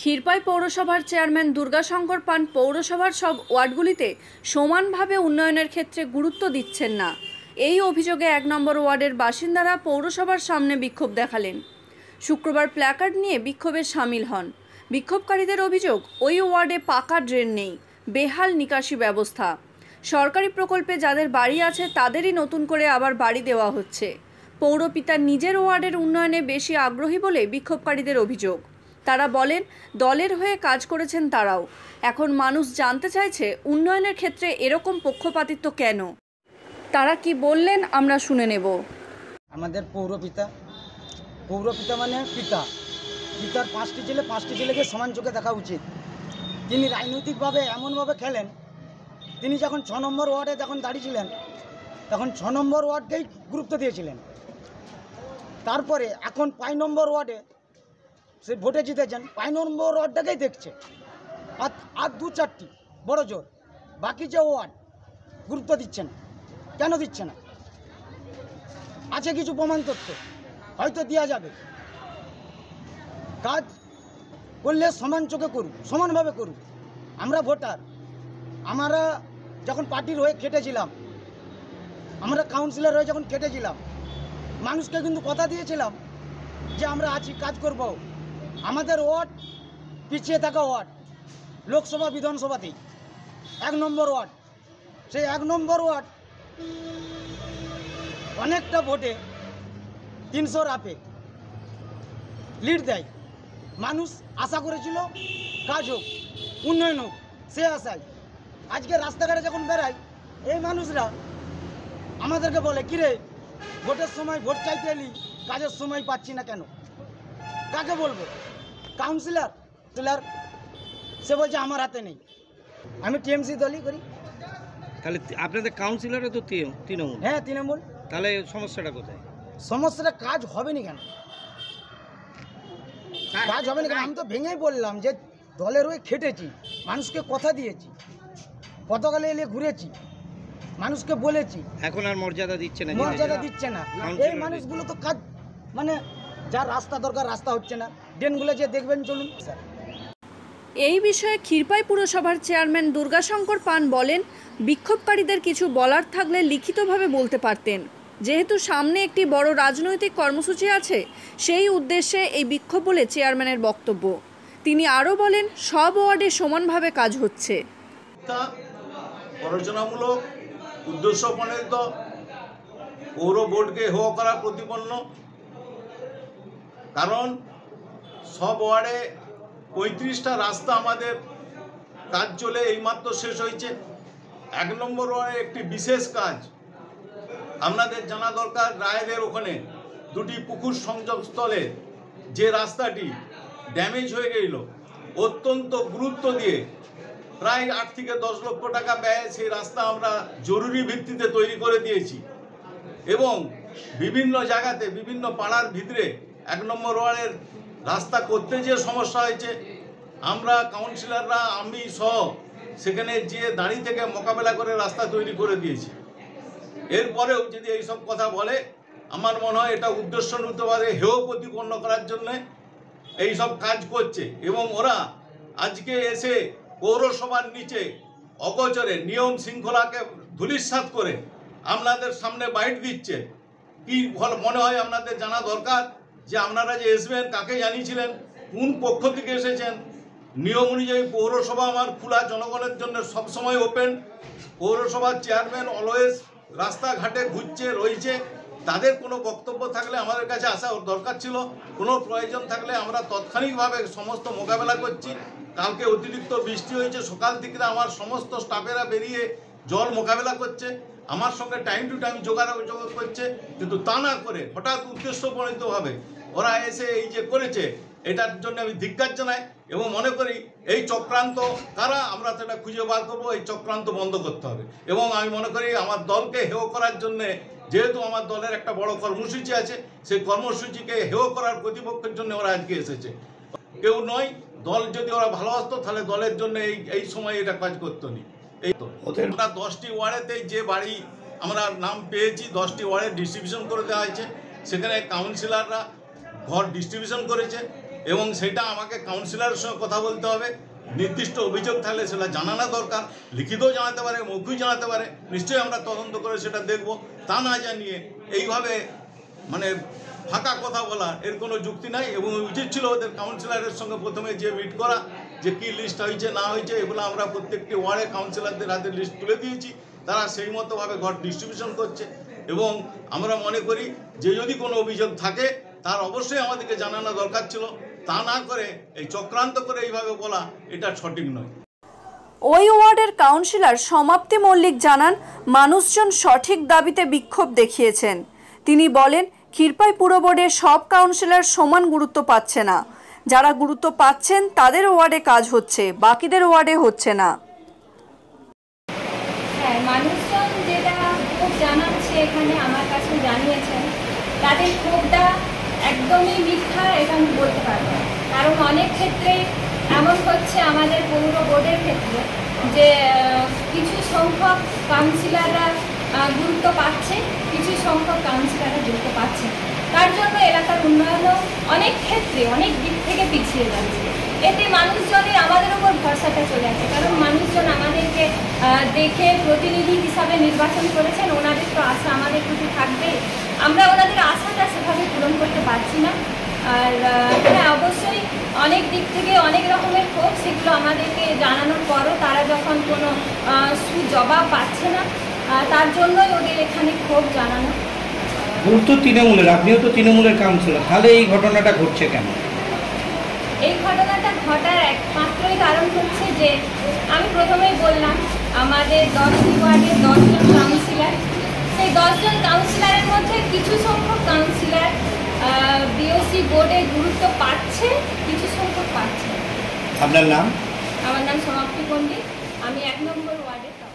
ক্ষীরপাই পৌরসভার চেয়ারম্যান দুর্গাশঙ্কর পান পৌরসভার সব ওয়ার্ডগুলিতে সমানভাবে উন্নয়নের ক্ষেত্রে গুরুত্ব দিচ্ছেন না। এই অভিযোগে ১ নম্বর ওয়ার্ডের বাসিন্দারা পৌরসভার সামনে বিক্ষোভ দেখালেন। শুক্রবার প্ল্যাকার্ড নিয়ে বিক্ষোভে সামিল হন। বিক্ষোভকারীদের অভিযোগ, ওই ওয়ার্ডে পাকা ড্রেন নেই, বেহাল নিকাশি ব্যবস্থা। সরকারি প্রকল্পে যাদের বাড়ি আছে তাদেরই নতুন করে আবার বাড়ি দেওয়া হচ্ছে। পৌরপিতা নিজের ওয়ার্ডের উন্নয়নে বেশি আগ্রহী বলে বিক্ষোভকারীদের অভিযোগ। তারা বলেন, দলের হয়ে কাজ করেছেন তারাও। এখন মানুষ জানতে চাইছে উন্নয়নের ক্ষেত্রে এরকম পক্ষপাতিত্ব কেন। তারা কি বললেন আমরা শুনে নেব। আমাদের পৌরপিতা মানে পিতা, পিতার 5টি ছেলে, 5টি ছেলেকে সমান চোখে দেখা উচিত। তিনি রাজনৈতিকভাবে এমনভাবে খেলেন, তিনি যখন 6 নম্বর ওয়ার্ডে যখন দাঁড়িয়েছিলেন তখন 6 নম্বর ওয়ার্ডকেই গুরুত্ব দিয়েছিলেন। তারপরে এখন 5 নম্বর ওয়ার্ডে সে ভোটে জিতেছেন, 5 নম্বর ওয়ার্ডটাকেই দেখছে। আর 2-4টি বড় জোর, বাকি যে ওয়ার্ড গুরুত্ব দিচ্ছে না। কেন দিচ্ছে না? আছে কিছু প্রমাণ তথ্য, হয়তো দেওয়া যাবে। কাজ করলে সমান চোখে করুক, সমানভাবে করুক। আমরা ভোটার, আমরা যখন পার্টির হয়ে খেটেছিলাম, আমরা কাউন্সিলর হয়ে যখন খেটেছিলাম, মানুষকে কিন্তু কথা দিয়েছিলাম যে আমরা আছি, কাজ করব। আমাদের ওয়ার্ড পিছিয়ে থাকা ওয়ার্ড, লোকসভা বিধানসভাতেই 1 নম্বর ওয়ার্ড। সেই 1 নম্বর ওয়ার্ড অনেকটা ভোটে 300 আপে লিড দেয়। মানুষ আশা করেছিল কাজ হোক, উন্নয়ন হোক, সে আশায় আজকে রাস্তাঘাটে যখন বেড়াই, এই মানুষরা আমাদেরকে বলে, কিরে ভোটের সময় ভোট চাইতে এলি, কাজের সময় পাচ্ছি না কেন? কাকে বলবো? কাউন্সিলর সে বলছে আমার হাতে নেই। আমি টিএমসি দলই করি। তাহলে আপনাদের কাউন্সিলরে তো তৃণমূল? হ্যাঁ, তৃণমূল। তাহলে সমস্যাটা কোথায়? সমস্যাটা কাজ হবে না কেন? কাজ হবে না কেন? আমি তো ভেঙেই বললাম যে দলের হয়ে খেটেছি, মানুষকে কথা দিয়েছি, পতাকা নিয়ে ঘুরেছি, মানুষকে বলেছি। এখন আর মর্যাদা দিচ্ছে না, মর্যাদা দিচ্ছে না। এই মানুষগুলো তো কাজ, মানে যার রাস্তা দরকার রাস্তা হচ্ছে না। ড্রেনগুলো যে দেখবেন, চলুন স্যার। এই বিষয়ে ক্ষীরপাই পুরসভার চেয়ারম্যান দুর্গাশঙ্কর পান বলেন, বিক্ষোভকারীদের কিছু বলার থাকলে লিখিতভাবে বলতে পারতেন। যেহেতু সামনে একটি বড় রাজনৈতিক কর্মসূচি আছে, সেই উদ্দেশ্যে এই বিক্ষোভ বলে চেয়ারম্যানের বক্তব্য। তিনি আরও বলেন, সব ওয়ার্ডে সমানভাবে কাজ হচ্ছে। প্ররোচনামূলক উদ্দেশ্য প্রণীত পৌর বোর্ডকে হেয় করা প্রতিপন্ন। কারণ সব ওয়ার্ডে 35টা রাস্তা আমাদের কাজ চলে এইমাত্র শেষ হয়েছে। 1 নম্বর ওয়ার্ডে একটি বিশেষ কাজ আপনাদের জানা দরকার। রায়েদের ওখানে 2টি পুকুর সংযোগস্থলে যে রাস্তাটি ড্যামেজ হয়ে গেল, অত্যন্ত গুরুত্ব দিয়ে প্রায় 8 থেকে 10 লক্ষ টাকা ব্যয়ে সেই রাস্তা আমরা জরুরি ভিত্তিতে তৈরি করে দিয়েছি। এবং বিভিন্ন জায়গাতে, বিভিন্ন পাড়ার ভিতরে 1 নম্বর ওয়ার্ডের রাস্তা করতে যে সমস্যা হয়েছে, আমরা কাউন্সিলররা, আমি সহ সেখানে যে দাঁড়িয়ে থেকে মোকাবেলা করে রাস্তা তৈরি করে দিয়েছি। এরপরেও যদি এইসব কথা বলে, আমার মনে হয় এটা উদ্দেশ্যমূলকভাবে হেয় প্রতিপন্ন করার জন্য এইসব কাজ করছে। এবং ওরা আজকে এসে পৌরসভার নিচে অগোচরে নিয়ম শৃঙ্খলাকে ধূলিসাৎ করে আপনাদের সামনে বাইট দিচ্ছে। কি মনে হয় আপনাদের জানা দরকার যে আপনারা যে আসবেন, কাকে জানিয়েছিলেন, কোন পক্ষ থেকে এসেছেন। নিয়ম অনুযায়ী পৌরসভা আমার খোলা, জনগণের জন্য সবসময় ওপেন। পৌরসভার চেয়ারম্যান অলওয়েজ রাস্তাঘাটে ঘুরছে, রয়েছে। তাদের কোনো বক্তব্য থাকলে আমাদের কাছে আসা দরকার ছিল। কোনো প্রয়োজন থাকলে আমরা তাৎক্ষণিকভাবে সমস্ত মোকাবেলা করছি। কালকে অতিরিক্ত বৃষ্টি হয়েছে, সকাল থেকে আমার সমস্ত স্টাফেরা বেরিয়ে জল মোকাবেলা করছে, আমার সঙ্গে টাইম টু টাইম যোগাযোগ করছে। কিন্তু তা না করে হঠাৎ উদ্দেশ্যপ্রণীতভাবে ওরা এসে এই যে করেছে, এটার জন্য আমি ধিক্কার জানাই এবং মনে করি এই চক্রান্ত কারা, আমরা সেটা খুঁজে বার করবো। এই চক্রান্ত বন্ধ করতে হবে। এবং আমি মনে করি আমার দলকে হেয় করার জন্যে, যেহেতু আমার দলের একটা বড় কর্মসূচি আছে, সেই কর্মসূচিকে হেয় করার প্রতিপক্ষের জন্য ওরা আজকে এসেছে। কেউ নয়, দল যদি ওরা ভালোবাসত তাহলে দলের জন্য এই সময় এটা কাজ করতো নি। এই তো আমরা 10টি ওয়ার্ডেতে যে বাড়ি আমরা নাম পেয়েছি, 10টি ওয়ার্ডে ডিস্ট্রিবিউশন করে দেওয়া হয়েছে। সেখানে কাউন্সিলররা ঘর ডিস্ট্রিবিউশন করেছে। এবং সেটা আমাকে কাউন্সিলরের সঙ্গে কথা বলতে হবে। নির্দিষ্ট অভিযোগ থাকলে সেটা জানানো দরকার, লিখিতও জানাতে পারে, মৌখিক জানাতে পারে, নিশ্চয়ই আমরা তদন্ত করে সেটা দেখব। তা না জানিয়ে এইভাবে মানে ফাঁকা কথা বলা এর কোনো যুক্তি নাই। এবং উচিত ছিল ওদের কাউন্সিলরের সঙ্গে প্রথমে যে মিট করা, যে কী লিস্ট হয়েছে না হয়েছে, এগুলো আমরা প্রত্যেকটি ওয়ার্ডে কাউন্সিলরদের হাতে লিস্ট তুলে দিয়েছি। তারা সেই মতোভাবে ঘর ডিস্ট্রিবিউশন করছে। এবং আমরা মনে করি যে যদি কোনো অভিযোগ থাকে তার অবশ্যই আমাদেরকে জানানো দরকার ছিল। তা না করে এই চক্রান্ত করে এইভাবে বলা এটা সঠিক নয়। ওই ওয়ার্ডের কাউন্সিলর সমাপ্তি মল্লিক জানান, মানুষজন সঠিক দাবিতে বিক্ষোভ দেখিয়েছেন। তিনি বলেন, ক্ষীরপাই পুর বোর্ডে সব কাউন্সিলর সমান গুরুত্ব পাচ্ছে না। যারা গুরুত্ব পাচ্ছেন তাদের ওয়ার্ডে কাজ হচ্ছে, বাকিদের ওয়ার্ডে হচ্ছে না। হ্যাঁ, মানুষজন যেটা খুব জানাচ্ছে এখানে আমার কাছে জানিয়েছেন, তাদের ক্ষোভটা একদমই মিথ্যা এটা আমি বলতে পারবো না। কারণ অনেক ক্ষেত্রে এমন হচ্ছে আমাদের পৌর বোর্ডের ক্ষেত্রে যে কিছু সংখ্যক কাউন্সিলররা গুরুত্ব পাচ্ছে, কিছু সংখ্যক কাউন্সিলররা গুরুত্ব পাচ্ছে। তার জন্য এলাকার উন্নয়নও অনেক ক্ষেত্রে অনেক দিক থেকে পিছিয়ে যাচ্ছে। এতে মানুষজনের আমাদের উপর ভরসাটা চলে আসে। কারণ মানুষজন আমাদেরকে দেখে প্রতিনিধি হিসাবে নির্বাচন করেছেন, ওনাদের তো আশা আমাদের প্রতি থাকবে। আমরা ওনাদের আশাটা সেভাবে পূরণ করতে পারছি না। আর হ্যাঁ, অবশ্যই অনেক দিক থেকে অনেক রকমের ক্ষোভ, সেগুলো আমাদেরকে জানানোর পরও তারা যখন কোনো সুজবাব পাচ্ছে না, তার জন্যই ওদের এখানে ক্ষোভ জানানো। গুরুত্ব তৃণমূলের, আপনিও তো তৃণমূলের কাউন্সিলর, তাহলে এই ঘটনাটা ঘটছে কেন? এই ঘটনাটা ঘটার একমাত্রই কারণ হচ্ছে যে আমি প্রথমেই বললাম আমাদের 10টি ওয়ার্ডের 10 জন কাউন্সিলর, সেই 10 জন কাউন্সিলরের মধ্যে কিছু সংখ্যক কাউন্সিলর বিওসি বোর্ডে গুরুত্ব পাচ্ছে, কিছু সংখ্যক পাচ্ছে। আপনার নাম? আমার নাম সমাপ্তি পণ্ডিত, আমি 1 নম্বর ওয়ার্ডের